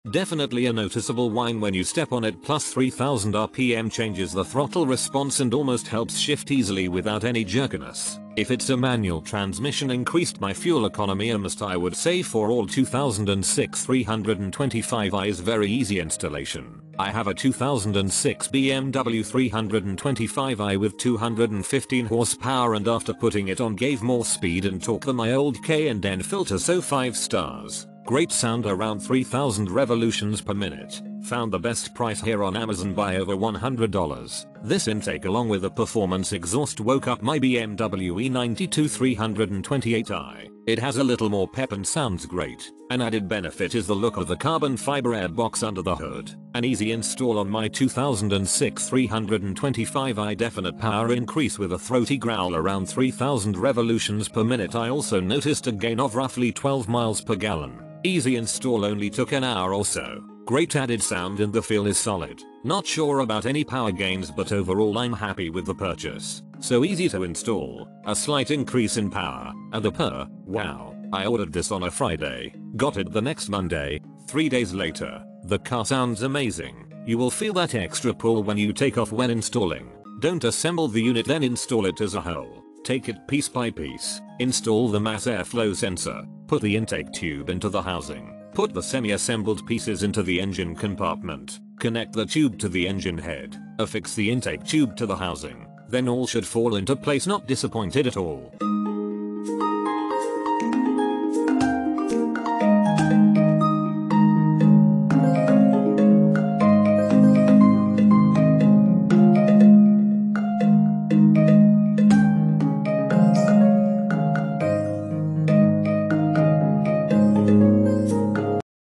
Definitely a noticeable whine when you step on it, plus 3000 RPM changes the throttle response and almost helps shift easily without any jerkiness. If it's a manual transmission, increased my fuel economy almost, I would say. For all 2006 325i is very easy installation. I have a 2006 BMW 325i with 215 horsepower, and after putting it on gave more speed and torque than my old K&N filter, so 5 stars. Great sound, around 3000 revolutions per minute. Found the best price here on Amazon by over $100. This intake along with the performance exhaust woke up my BMW E92 328i. It has a little more pep and sounds great. An added benefit is the look of the carbon fiber airbox under the hood. An easy install on my 2006 325i. Definite power increase with a throaty growl around 3000 revolutions per minute. I also noticed a gain of roughly 12 miles per gallon. Easy install, only took an hour or so. Great added sound and the feel is solid. Not sure about any power gains, but overall I'm happy with the purchase. So easy to install, a slight increase in power, and the purr, wow. I ordered this on a Friday, got it the next Monday. 3 days later. The car sounds amazing. You will feel that extra pull when you take off when installing. Don't assemble the unit then install it as a whole. Take it piece by piece. Install the mass airflow sensor. Put the intake tube into the housing. Put the semi-assembled pieces into the engine compartment. Connect the tube to the engine head. Affix the intake tube to the housing. Then all should fall into place. Not disappointed at all.